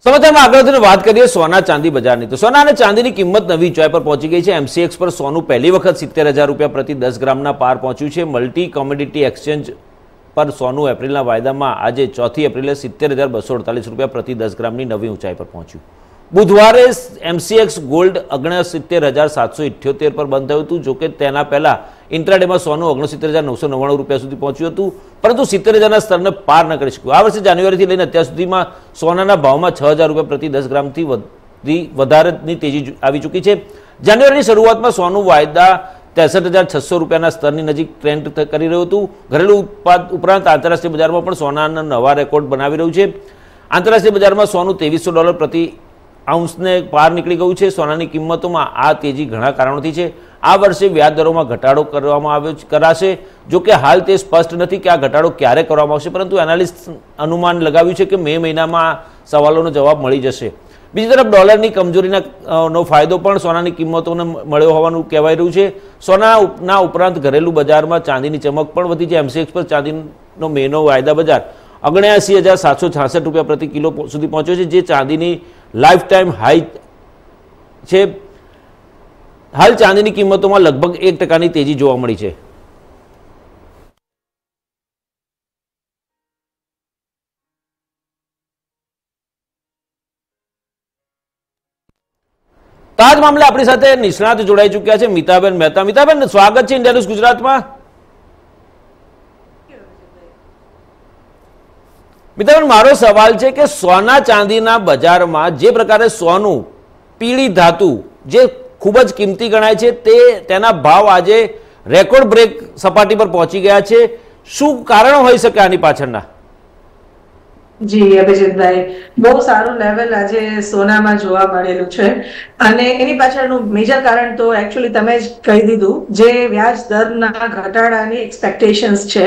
સમાચારમાં આગળ વધીને વાત કરીએ સોના ચાંદી બજારની. તો સોના અને ચાંદીની કિંમત નવી ઊંચાઈ પર પહોંચી ગઈ છે. MCX પર સોનું પહેલી વખત 70,000 રૂપિયા પ્રતિ 10 ગ્રામના પાર પહોંચ્યું છે. મલ્ટી કોમોડિટી એક્સચેન્જ પર સોનું એપ્રિલના વાયદામાં આજે 4 એપ્રિલે 70,248 રૂપિયા પ્રતિ 10 ગ્રામની નવી ઊંચાઈ પર પહોંચ્યું. બુધવારે MCX ગોલ્ડ 69,778 પર બંધ થયું હતું. જોકે તેના પહેલા ઇન્ટ્રાડેમાં સોનું 69,999 રૂપિયા સુધી પહોંચ્યું હતું, પરંતુ 70,000ના સ્તરને પાર ન કરી શક્યું. આ વર્ષે જાન્યુઆરીથી લઈને અત્યાર સુધીમાં સોનાના ભાવમાં 6,000 રૂપિયા પ્રતિ 10 ગ્રામથી વધારેની તેજી આવી ચૂકી છે. જાન્યુઆરીની શરૂઆતમાં સોનું વાયદા 63,600 રૂપિયાના સ્તરની નજીક ટ્રેન્ડ કરી રહ્યું હતું. ઘરેલું ઉત્પાદ ઉપરાંત આંતરરાષ્ટ્રીય બજારમાં પણ સોનાના નવા રેકોર્ડ બનાવી રહ્યું છે. આંતરરાષ્ટ્રીય બજારમાં સોનું $2,300 પ્રતિ આઉન્સને પાર નીકળી ગયું છે. સોનાની કિંમતોમાં આ તેજી ઘણા કારણોથી છે. આ વર્ષે વ્યાજ દરોમાં ઘટાડો કરવામાં કરાશે. જોકે હાલ તે સ્પષ્ટ નથી કે આ ઘટાડો ક્યારે કરવામાં આવશે, પરંતુ એનાલિસ્ટ અનુમાન લગાવ્યું છે કે મે મહિનામાં સવાલોનો જવાબ મળી જશે. બીજી તરફ ડોલરની કમજોરીનો ફાયદો પણ સોનાની કિંમતોને મળ્યો હોવાનું કહેવાય રહ્યું છે. સોનાના ઉપરાંત ઘરેલું બજારમાં ચાંદીની ચમક પણ વધી છે. MCX પર ચાંદીનો મેનો વાયદા બજાર 79,766 રૂપિયા પ્રતિ કિલો સુધી પહોંચ્યો છે, જે ચાંદીની લાઈફ ટાઈમ હાઈ છે. હાલ ચાંદીની કિંમતોમાં લગભગ 1% તેજી જોવા મળી છે. તો આજ મામલે આપણી સાથે નિષ્ણાત જોડાઈ ચૂક્યા છે મિતાબેન મહેતા. મિતાબેન, સ્વાગત છે ઇન્ડિયા ન્યૂઝ ગુજરાતમાં. મિતાબેન, મારો સવાલ છે કે સોના ચાંદીના બજારમાં જે પ્રકારે સોનું, પીળી ધાતુ જે ખૂબ જ કિંમતી ગણાય છે, તેના ભાવ આજે રેકોર્ડ બ્રેક સપાટી પર પહોંચી ગયા છે. શું કારણ હોઈ શકે આની પાછળના? જી અભિજીતભાઈ, બહુ સારું લેવલ આજે સોનામાં જોવા મળેલું છે અને એની પાછળનું મેજર કારણ તો એકચ્યુઅલી તમે જ કહી દીધું, જે વ્યાજ દરના ઘટાડાની એક્સપેક્ટેશન્સ છે.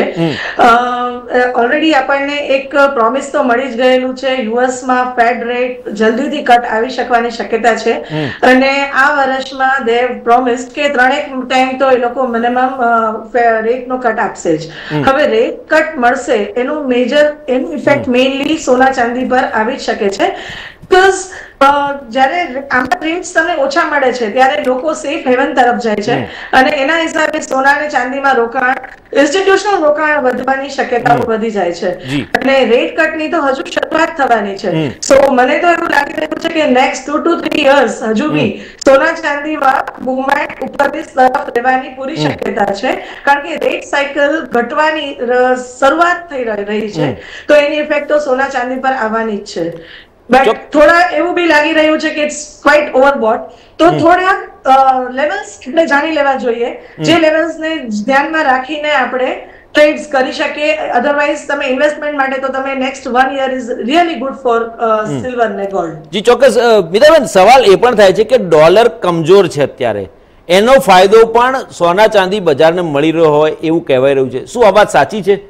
ઓલરેડી આપણને એક પ્રોમિસ તો મળી જ ગયેલું છે. યુએસમાં ફેડ રેટ જલ્દીથી કટ આવી શકવાની શક્યતા છે અને આ વર્ષમાં દે પ્રોમિસ કે 3 ટાઈમ તો એ લોકો મિનિમમ રેટનો કટ આપશે જ. હવે રેટ કટ મળશે એનું મેજર એનું ઇફેક્ટ મેઇનલી સોના ચાંદી પર આવી શકે છે. પ્લસ જ્યારે આમાં રેટ્સ તમને ઓછા મળે છે ત્યારે લોકો સેફ હેવન તરફ જાય છે અને એના હિસાબે સોના અને ચાંદીમાં રોકાણ, ઇન્સ્ટિટ્યુશનલ રોકાણ વધવાની શક્યતાઓ વધી જાય છે અને રેટ કટની તો હજુ શરૂઆત થવાની છે. સો મને તો એવું લાગી રહ્યું છે કે નેક્સ્ટ 2 to 3 years હજુ બી સોના ચાંદીમાં મૂવમેન્ટ ઉપરની તરફ રહેવાની પૂરી શક્યતા છે, કારણ કે રેટ સાયકલ ઘટવાની શરૂઆત થઈ રહી છે. તો એની ઇફેક્ટ તો સોના ચાંદી પર આવવાની જ છે. બટ થોડા એવું બી લાગી રહ્યું છે કે ઇટ્સ ક્વાઇટ ઓવરબોટ. તો થોડા લેવલ્સ આપણે જાણી લેવા જોઈએ, જે લેવલ્સને ધ્યાનમાં રાખીને આપણે ટ્રેડ્સ કરી શકીએ. અધરવાઇઝ તમે ઇન્વેસ્ટમેન્ટ માટે તો તમે next 1 year is really good for silver ને ગોલ્ડ. જી ચોક્કસ. મિતાબેન, સવાલ એ પણ થાય છે કે ડોલર કમજોર છે અત્યારે, એનો ફાયદો પણ સોના ચાંદી બજારને મળી રહ્યો હોય એવું કહેવાય રહ્યું છે. શું આ વાત સાચી છે?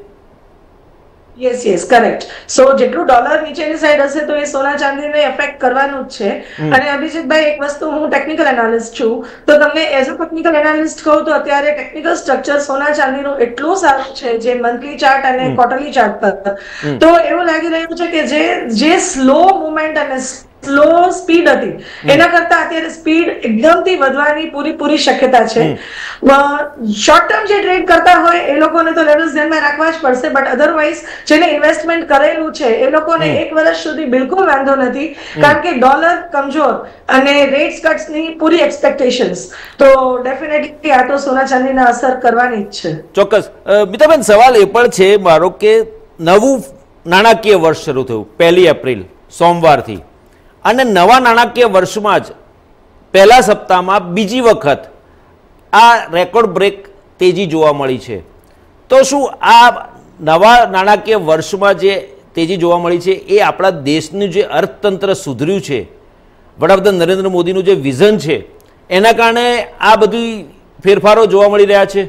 Yes correct. સો જેટલું ડોલર નીચેની સાઈડ હશે તો એ સોના ચાંદીને એફેક્ટ કરવાનું જ છે. અને અભિજીતભાઈ, એક વસ્તુ, હું ટેકનિકલ એનાલિસ્ટ છું, તો તમને એઝ અ ટેકનિકલ એનાલિસ્ટ કહું તો અત્યારે ટેકનિકલ સ્ટ્રક્ચર સોના ચાંદીનું એટલું સારું છે, જે મંથલી ચાર્ટ અને ક્વાર્ટરલી ચાર્ટ પર, તો એવું લાગી રહ્યું છે કે જે સ્લો મુવમેન્ટ અને સ્લો સ્પીડ હતી એના કરતા અત્યારે સ્પીડ એકદમથી વધવાની પૂરી શક્યતા છે. શોર્ટ ટર્મ જે ટ્રેડ કરતા હોય એ લોકોને તો લેવલ્સ ધ્યાનમાં રાખવા જ પડશે, બટ અધરવાઇઝ જેને ઇન્વેસ્ટમેન્ટ કરેલું છે એ લોકોને 1 વર્ષ સુધી બિલકુલ વાંધો નથી, કારણ કે ડોલર કમજોર અને રેટ્સ કટ્સની પૂરી એક્સપેક્ટેશન્સ, તો ડેફિનેટલી આ તો સોના ચાંદીને અસર કરવાની જ છે. ચોક્કસ. મિતાબેન, સવાલ એ પણ છે મારો કે નવું નાણાકીય વર્ષ શરૂ થયું 1 એપ્રિલ સોમવારથી, અને નવા નાણાકીય વર્ષમાં જ પહેલા સપ્તાહમાં બીજી વખત આ રેકોર્ડ બ્રેક તેજી જોવા મળી છે. તો શું આ નવા નાણાકીય વર્ષમાં જે તેજી જોવા મળી છે એ આપણા દેશનું જે અર્થતંત્ર સુધર્યું છે, વડાપ્રધાન નરેન્દ્ર મોદીનું જે વિઝન છે, એના કારણે આ બધી ફેરફારો જોવા મળી રહ્યા છે?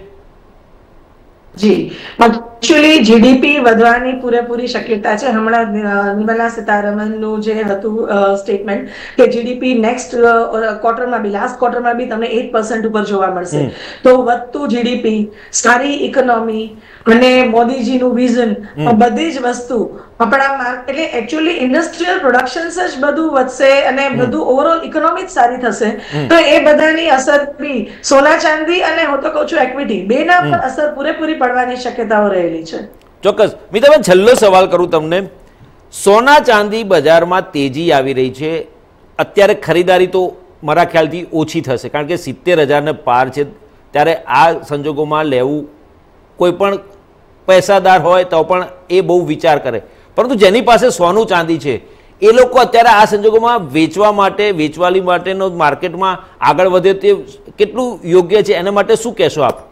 જી, એકચ્યુઅલી જીડીપી વધવાની પૂરેપૂરી શક્યતા છે. હમણાં નિર્મલા સીતારમણનું જે હતું સ્ટેટમેન્ટ કે જીડીપી નેક્સ્ટ ક્વાર્ટરમાં બી, લાસ્ટ ક્વાર્ટરમાં બી તમને 8% ઉપર જોવા મળશે. તો વધતું જીડીપી, સારી ઇકોનોમી અને મોદીજીનું વિઝન, બધી જ વસ્તુ આપણા એટલે એકચ્યુઅલી ઇન્ડસ્ટ્રીયલ પ્રોડક્શન્સ જ બધું વધશે અને બધું ઓવરઓલ ઇકોનોમી સારી થશે તો એ બધાની અસર બી સોના ચાંદી અને હું તો કહું છું ઇક્વિટી બેના પર અસર પૂરેપૂરી પડવાની શક્યતાઓ રહેલી છે. ચોક્કસ. મિતાબેન, છેલ્લો સવાલ કરું તમને. સોના ચાંદી બજારમાં તેજી આવી રહી છે. અત્યારે ખરીદારી તો મારા ખ્યાલથી ઓછી થશે કારણ કે 70,000 પાર છે. ત્યારે આ સંજોગોમાં લેવું કોઈ પણ પૈસાદાર હોય તો પણ એ બહુ વિચાર કરે, પરંતુ જેની પાસે સોનું ચાંદી છે એ લોકો અત્યારે આ સંજોગોમાં વેચવાલી માટેનો માર્કેટમાં આગળ વધે તે કેટલું યોગ્ય છે? એના માટે શું કહેશો આપ?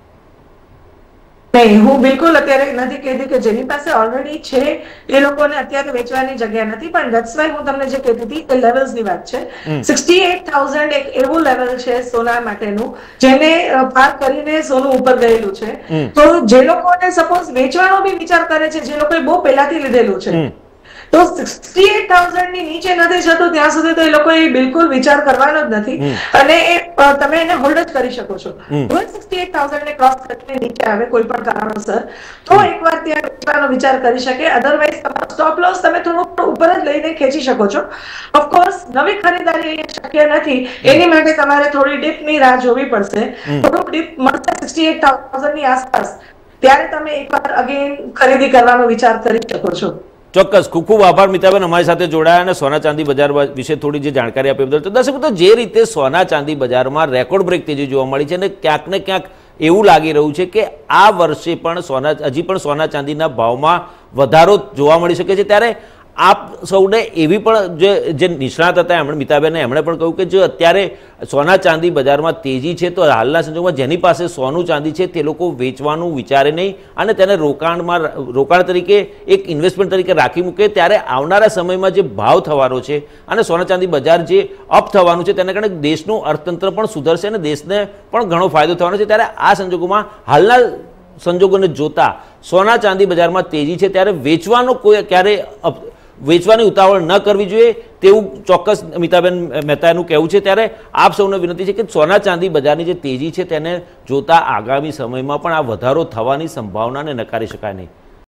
નહીં, હું બિલકુલ અત્યારે નથી કહેતી કે જેની પાસે ઓલરેડી છે એ લોકોને અત્યારે વેચવાની જગ્યા નથી, પણ ધેટ્સ વાય હું તમને જે કહેતી હતી એ લેવલ્સની વાત છે. 68,000 એક એવું લેવલ છે સોના માટેનું જેને પાર કરીને સોનું ઉપર ગયેલું છે. તો જે લોકોને સપોઝ વેચવાનો બી વિચાર કરે છે, જે લોકોએ બહુ પહેલાથી લીધેલું છે, તો 68,000 ની નીચે નથી જતું ત્યાં સુધી તો એ લોકોએ બિલકુલ વિચાર કરવાનો જ નથી અને તમે એને હોલ્ડ જ કરી શકો છો. 68,000 ને ક્રોસ કરીને નીચે આવે કોઈ પણ કારણોસર તો એકવાર ત્યાં વેચવાનો વિચાર કરી શકે. અધરવાઇઝ તમારો સ્ટોપ લોસ તમે થોડું ઉપર જ લઈને ખેંચી શકો છો. ઓફકોર્સ નવી ખરીદારી શક્ય નથી, એની માટે તમારે થોડી ડીપની રાહ જોવી પડશે. થોડુંક ડીપ મળશે 68,000 ની આસપાસ ત્યારે તમે એકવાર અગેન ખરીદી કરવાનો વિચાર કરી શકો છો. ચોક્કસ. ખૂબ ખૂબ આભાર મિતાબેન, અમારી સાથે જોડાયા અને સોના ચાંદી બજાર વિશે થોડી જે જાણકારી આપી બદલ. તો દર્શક મિત્રો, જે રીતે સોના ચાંદી બજારમાં રેકોર્ડ બ્રેક તેજી જોવા મળી છે અને ક્યાંક ને ક્યાંક એવું લાગી રહ્યું છે કે આ વર્ષે પણ હજી પણ સોના ચાંદીના ભાવમાં વધારો જોવા મળી શકે છે. ત્યારે આપ સૌને એવી પણ જે નિષ્ણાત હતા મિતાબેને એમણે પણ કહ્યું કે જો અત્યારે સોના ચાંદી બજારમાં તેજી છે તો હાલના સંજોગોમાં જેની પાસે સોનું ચાંદી છે તે લોકો વેચવાનું વિચારે નહીં અને તેને રોકાણ તરીકે એક ઇન્વેસ્ટમેન્ટ તરીકે રાખી મૂકે. ત્યારે આવનારા સમયમાં જે ભાવ થવાનો છે અને સોના ચાંદી બજાર જે અપ થવાનું છે તેના કારણે દેશનું અર્થતંત્ર પણ સુધરશે અને દેશને પણ ઘણો ફાયદો થવાનો છે. ત્યારે આ સંજોગોમાં હાલના સંજોગોને જોતા સોના ચાંદી બજારમાં તેજી છે ત્યારે વેચવાની ઉતાવળ ન કરવી જોઈએ તેવું ચોક્કસ મિતાબેન મહેતાનું કહેવું છે. ત્યારે આપ સૌને વિનંતી છે કે સોના ચાંદી બજારની જે તેજી છે તેને જોતા આગામી સમયમાં પણ આ વધારો થવાની સંભાવનાને નકારી શકાય નહીં.